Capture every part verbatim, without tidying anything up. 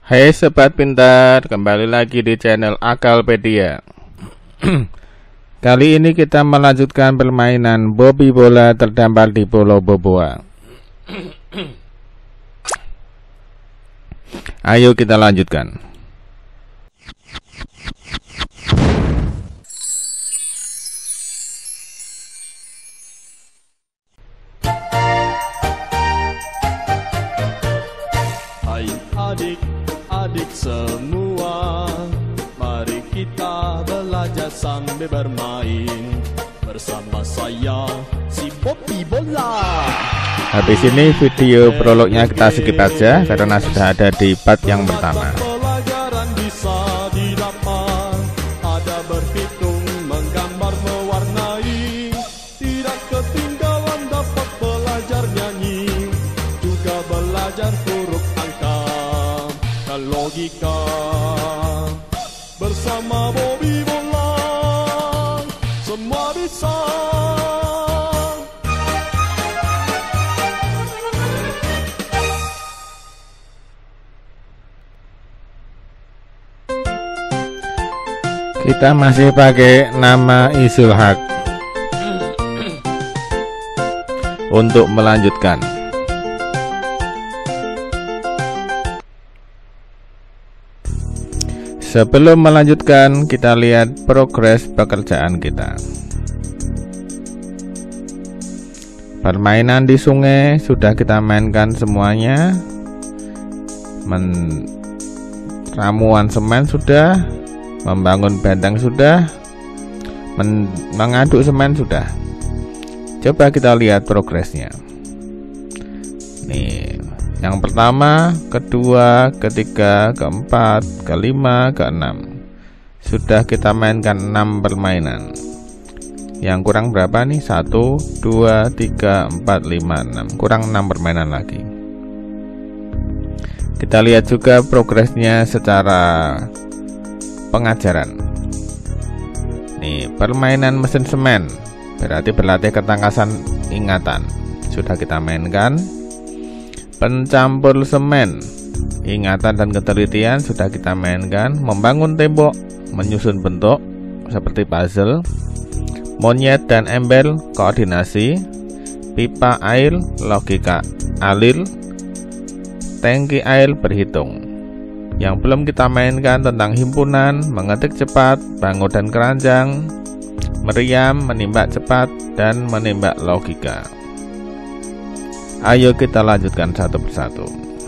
Hai sobat pintar, kembali lagi di channel Akalpedia. Kali ini kita melanjutkan permainan Bobby bola terdampar di Pulau Boboa. Ayo kita lanjutkan. Hai adik-adik semua, mari kita belajar sambil bermain bersama saya, si Bobby bola. Habis ini video prolognya kita skip aja karena sudah ada di part yang pertama. Pelajaran bisa didapat, ada berhitung, menggambar, mewarnai, tidak ketinggalan dapat belajar nyanyi, juga belajar huruf angka dan logika. Bersama Bobby bola semua bisa. Kita masih pakai nama Isul Haq untuk melanjutkan. Sebelum melanjutkan, kita lihat progres pekerjaan kita. Permainan di sungai sudah kita mainkan semuanya. Men ramuan semen sudah, membangun benteng sudah, men mengaduk semen sudah. Coba kita lihat progresnya. Nih, yang pertama, kedua, ketiga, keempat, kelima, keenam. Sudah kita mainkan enam permainan. Yang kurang berapa nih? satu, dua, tiga, empat, lima, enam. Kurang enam permainan lagi. Kita lihat juga progresnya secara pengajaran. Nih, permainan mesin semen berarti berlatih ketangkasan ingatan, sudah kita mainkan. Pencampur semen, ingatan dan ketelitian sudah kita mainkan. Membangun tembok, menyusun bentuk seperti puzzle. Monyet dan embel, koordinasi. Pipa air, logika alir. Tangki air, berhitung. Yang belum kita mainkan tentang himpunan, mengetik cepat, bangun dan keranjang, meriam, menimbak cepat, dan menimbak logika. Ayo kita lanjutkan satu persatu.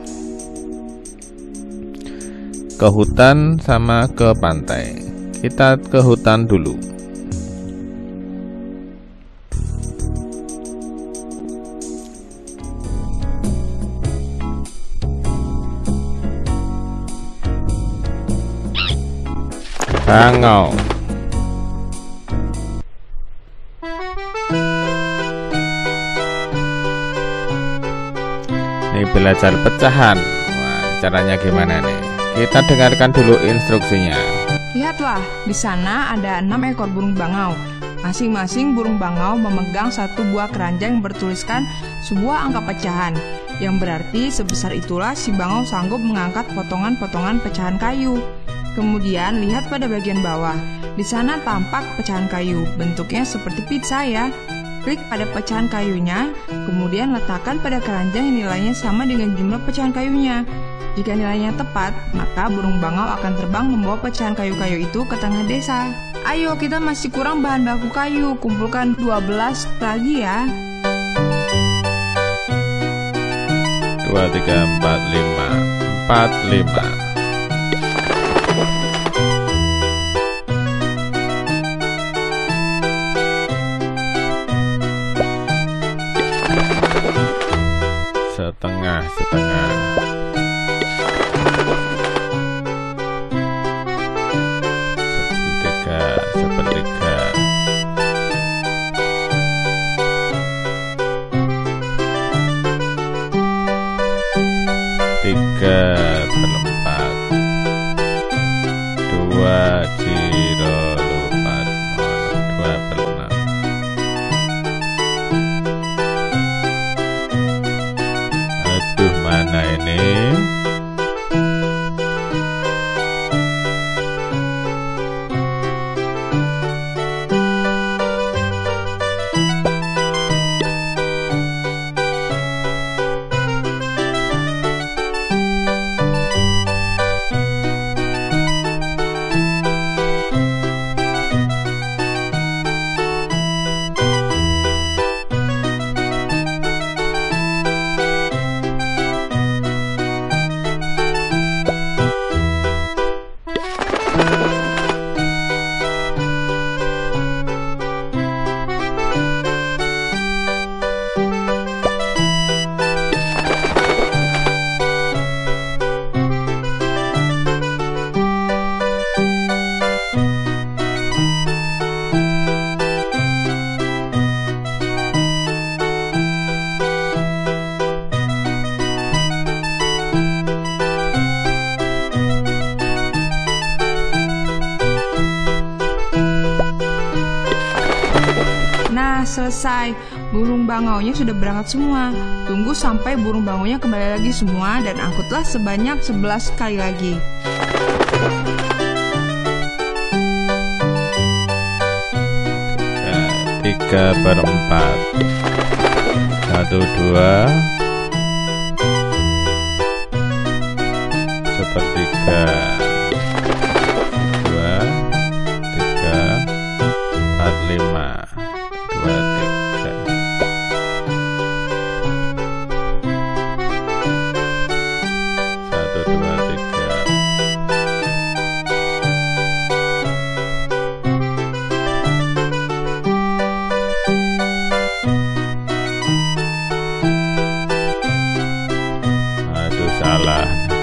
Ke hutan sama ke pantai. Kita ke hutan dulu. Bangau. Ini belajar pecahan. Wah, caranya gimana nih? Kita dengarkan dulu instruksinya. Lihatlah, di sana ada enam ekor burung bangau. Masing-masing burung bangau memegang satu buah keranjang yang bertuliskan sebuah angka pecahan, yang berarti sebesar itulah si bangau sanggup mengangkat potongan-potongan pecahan kayu. Kemudian lihat pada bagian bawah. Di sana tampak pecahan kayu, bentuknya seperti pizza ya. Klik pada pecahan kayunya, kemudian letakkan pada keranjang yang nilainya sama dengan jumlah pecahan kayunya. Jika nilainya tepat, maka burung bangau akan terbang membawa pecahan kayu-kayu itu ke tengah desa. Ayo, kita masih kurang bahan baku kayu, kumpulkan dua belas lagi ya. dua, tiga, empat, lima. empat, lima. Setengah, setengah. Sepertiga, sepertiga. Tiga perempat. Dua ciro lupat. Dua per enam. Aduh, mana ini? selesai, burung bangaunya sudah berangkat semua. Tunggu sampai burung bangaunya kembali lagi semua dan angkutlah sebanyak sebelas kali lagi. Tiga per empat. Satu, dua. Sepertiga. Dua, tiga, empat, lima. Dua, tiga. Satu, dua, tiga. Aduh, salah.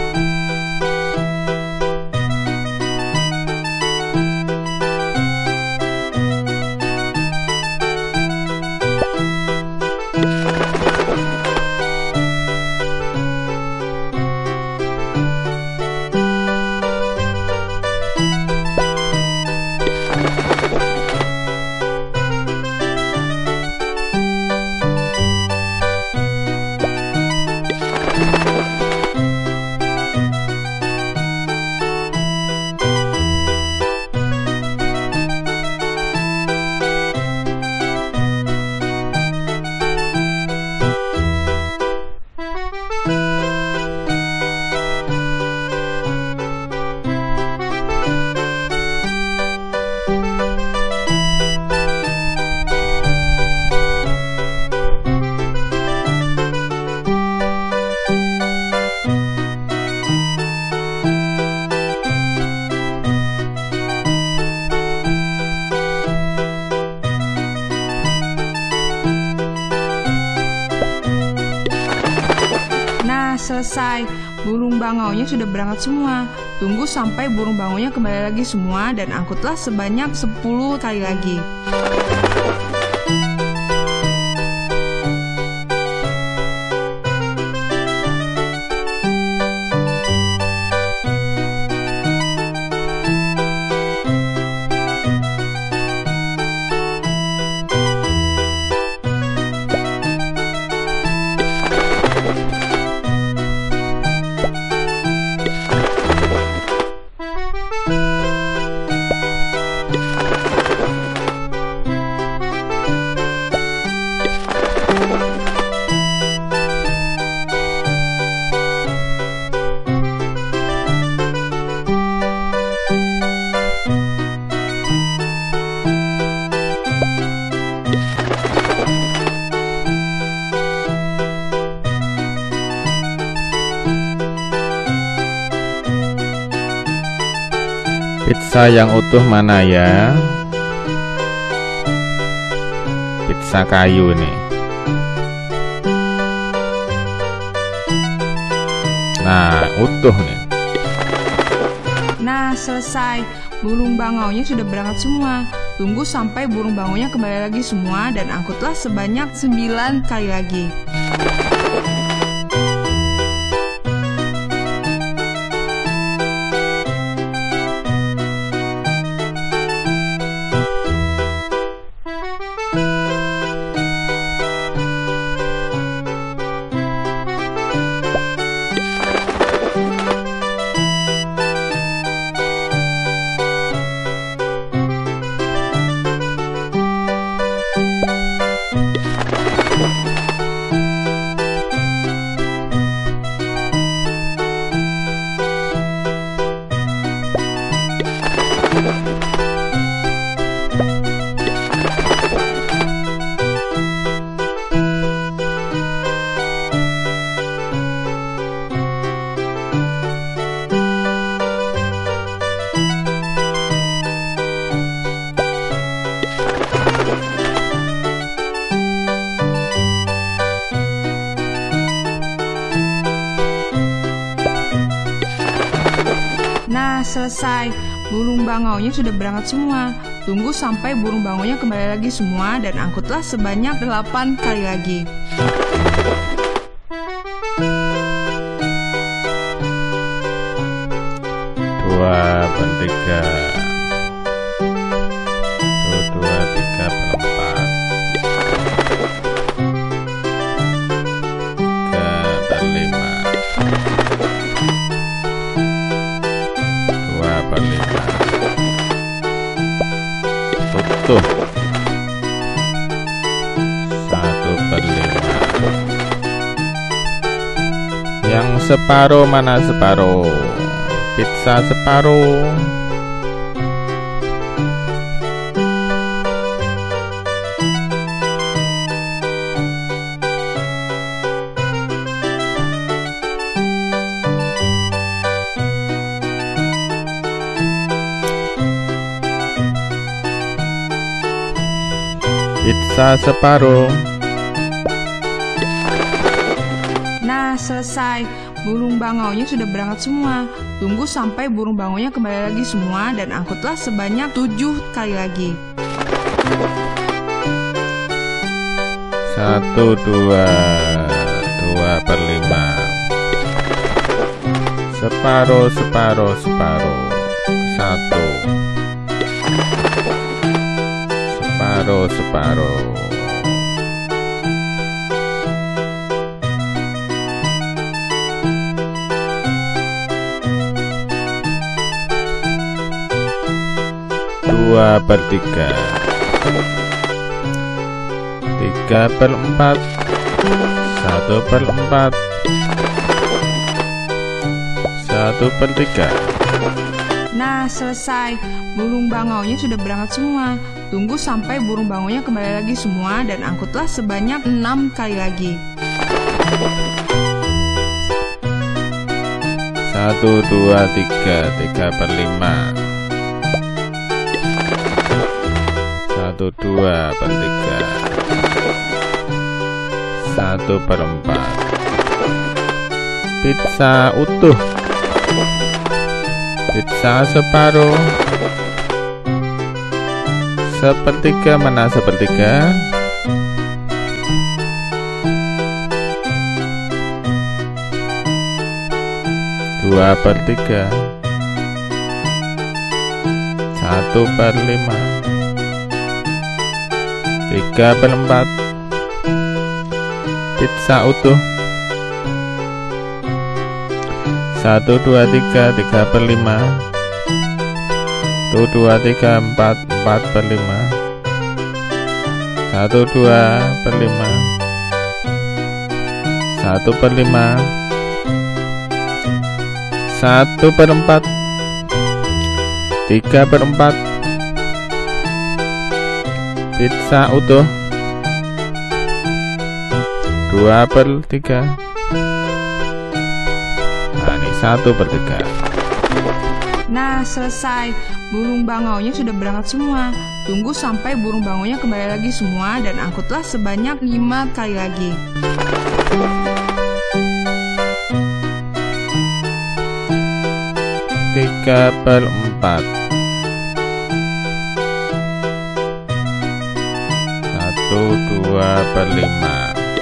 Selesai, burung bangaunya sudah berangkat semua. Tunggu sampai burung bangaunya kembali lagi semua dan angkutlah sebanyak sepuluh kali lagi. Pizza yang utuh mana ya? Pizza kayu nih. Nah, utuh nih. Nah, selesai. Burung bangaunya sudah berangkat semua. Tunggu sampai burung bangaunya kembali lagi semua dan angkutlah sebanyak sembilan kali lagi. Nah, selesai. Burung bangaunya sudah berangkat semua. Tunggu sampai burung bangaunya kembali lagi semua dan angkutlah sebanyak delapan kali lagi. Dua per tiga. Dua, dua, tiga per empat. Yang separuh mana separuh? Pizza separuh. Pizza separuh. Nah, selesai. Burung bangaunya sudah berangkat semua. Tunggu sampai burung bangaunya kembali lagi semua dan angkutlah sebanyak tujuh kali lagi. Satu, dua, dua per lima. Separuh, separuh, separuh. Satu. Separuh, separuh. Dua per tiga. Tiga per empat. Satu per empat. Satu per tiga. Nah, selesai. Burung bangaunya sudah berangkat semua. Tunggu sampai burung bangaunya kembali lagi semua dan angkutlah sebanyak enam kali lagi. Satu, dua, tiga. Tiga per lima. Satu, dua per tiga. Satu per empat. Pizza utuh. Pizza separuh. Sepertiga mana sepertiga? Dua per tiga. Satu per lima. Tiga per empat. Pizza utuh. Satu, dua, tiga. Tiga per lima. Satu, dua, tiga, empat. Empat per lima. Satu, dua per lima. Satu per lima. Satu per empat. Tiga per empat. Pizza utuh. Dua per tiga. Nah, ini satu per tiga. Nah, selesai. Burung bangaunya sudah berangkat semua. Tunggu sampai burung bangaunya kembali lagi semua dan angkutlah sebanyak lima kali lagi. Tiga per empat. Satu, dua per lima.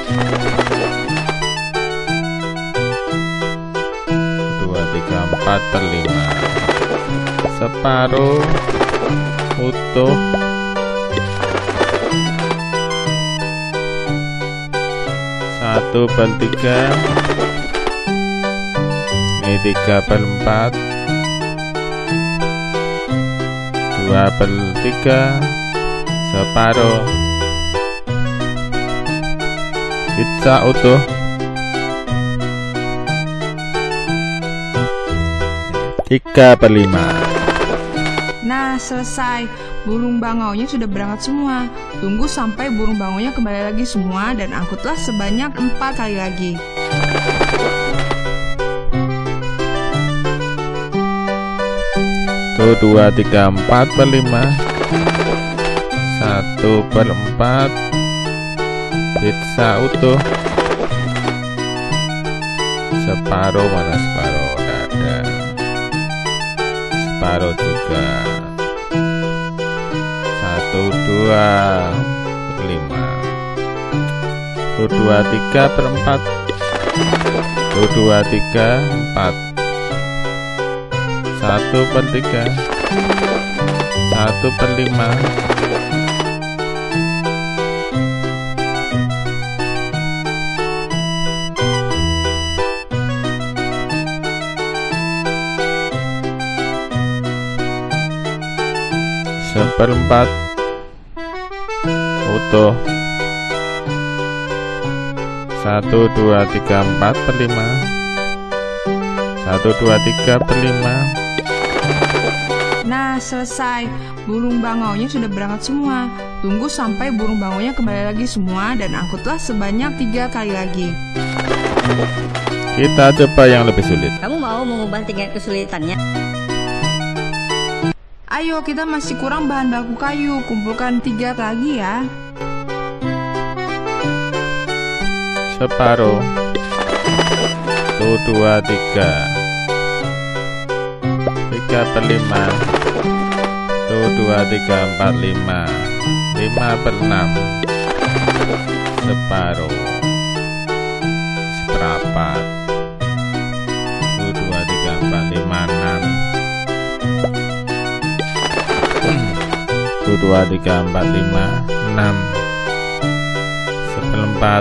Dua, tiga, empat per lima. Separuh utuh. Satu per tiga. Ini tiga per empat. Dua per tiga. Separuh. Pizza utuh. Tiga per lima. Nah, selesai. Burung bangaunya sudah berangkat semua. Tunggu sampai burung bangaunya kembali lagi semua dan angkutlah sebanyak empat kali lagi. Satu, dua, tiga, empat per lima. Satu per empat. Pizza utuh. Separuh mana separuh? Tidak ada. Separuh juga. Satu, dua per lima. Satu, dua, tiga per empat. Satu, dua, tiga, empat. Satu per tiga. Satu per lima. Seperempat utuh. Satu, dua, tiga, empat per lima. Satu, dua, tiga per lima. Nah, selesai. Burung bangaunya sudah berangkat semua. Tunggu sampai burung bangaunya kembali lagi semua dan angkutlah sebanyak tiga kali lagi. Kita coba yang lebih sulit. Kamu mau mengubah tingkat kesulitannya? Ayo, kita masih kurang bahan baku kayu. Kumpulkan tiga lagi ya. Separuh. Satu, dua, tiga. Tiga per lima. Satu, dua, tiga, empat, lima. Lima per enam. Separuh. Seperempat. Satu, dua, tiga, empat, lima, enam. Satu, dua, tiga, empat, lima, enam. Seperempat.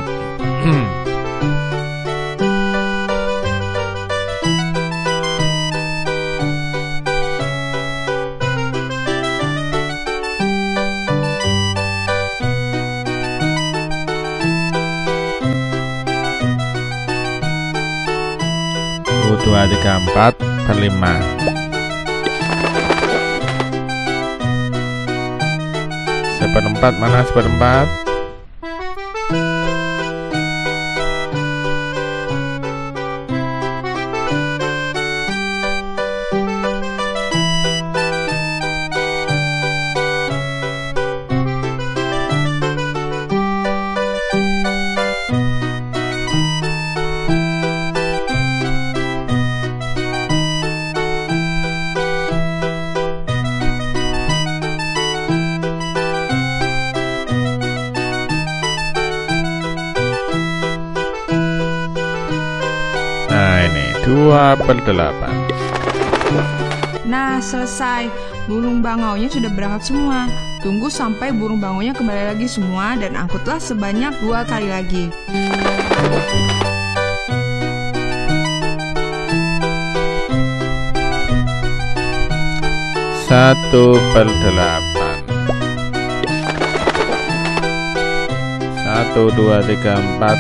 Dua, tiga, empat per lima. Seperempat mana seperempat? Nah ini dua per delapan. Nah, selesai. Burung bangaunya sudah berangkat semua. Tunggu sampai burung bangaunya kembali lagi semua dan angkutlah sebanyak dua kali lagi. Satu per delapan. Satu, dua, tiga, empat.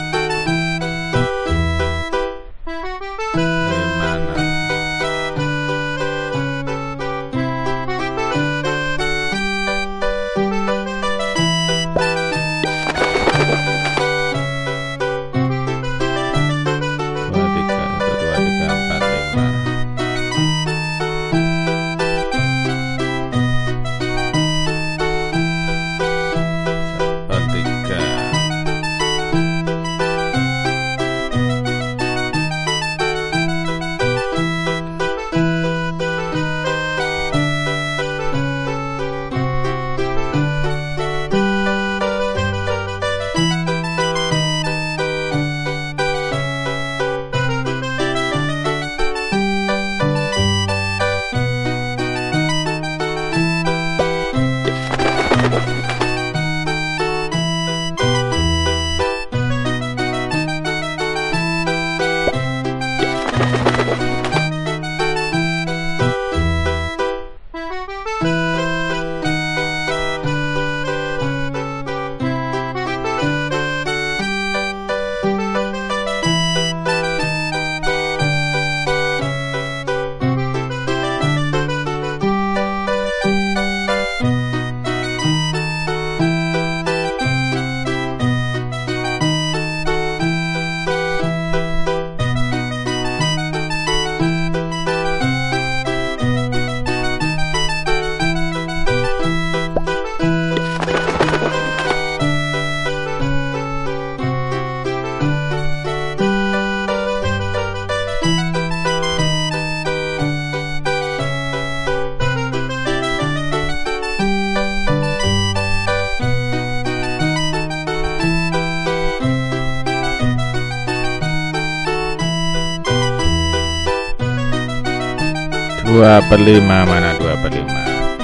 Dua per lima mana dua per lima?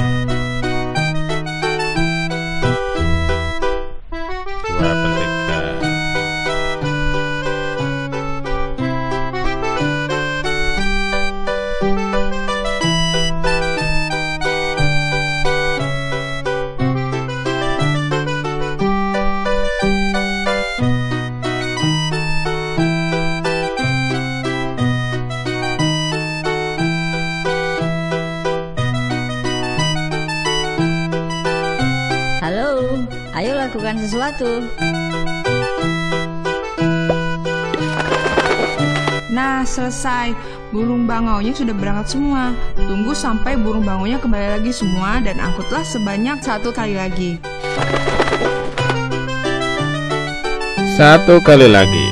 Dua per tiga. melakukan sesuatu. Nah, selesai. Burung bangaunya sudah berangkat semua. Tunggu sampai burung bangaunya kembali lagi semua dan angkutlah sebanyak satu kali lagi. Satu kali lagi.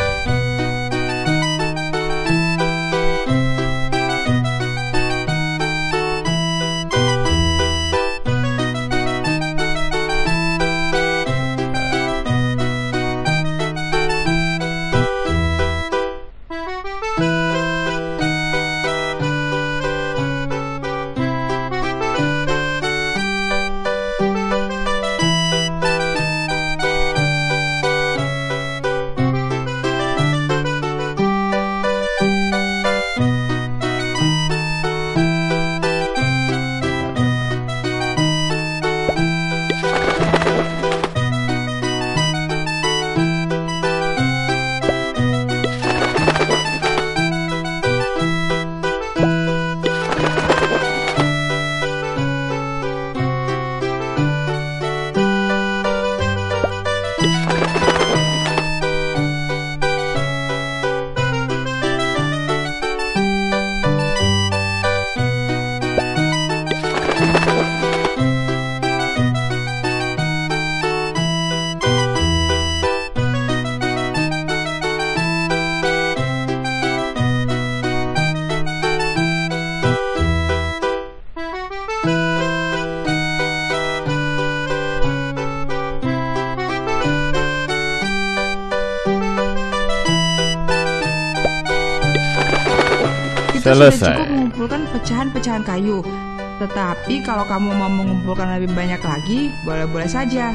Kita Selesai. sudah cukup mengumpulkan pecahan-pecahan kayu. Tetapi kalau kamu mau mengumpulkan lebih banyak lagi, boleh-boleh saja.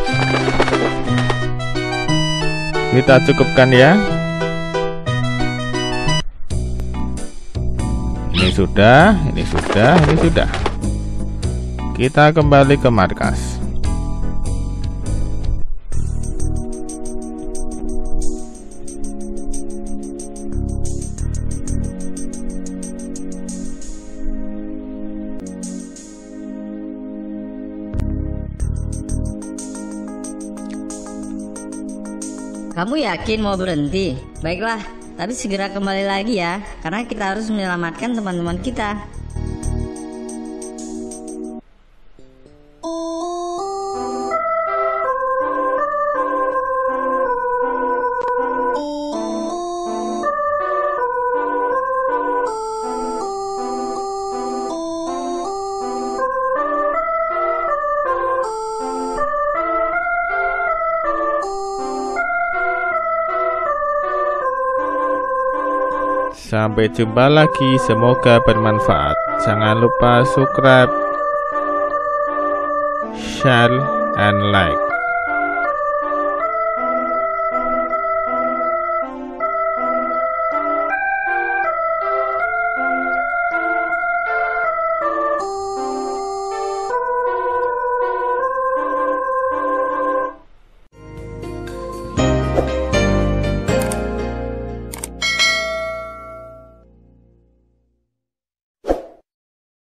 Kita cukupkan ya. Ini sudah, ini sudah, ini sudah. Kita kembali ke markas. Kamu yakin mau berhenti? Baiklah, tapi segera kembali lagi ya, karena kita harus menyelamatkan teman-teman kita. Sampai jumpa lagi, semoga bermanfaat. Jangan lupa subscribe, share, and like.